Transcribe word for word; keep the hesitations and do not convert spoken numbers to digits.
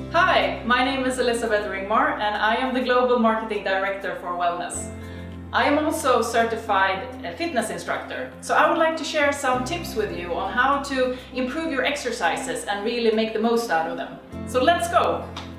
Hi, my name is Elisabeth Ringmar and I am the Global Marketing Director for Wellness. I am also a certified fitness instructor, so I would like to share some tips with you on how to improve your exercises and really make the most out of them. So let's go!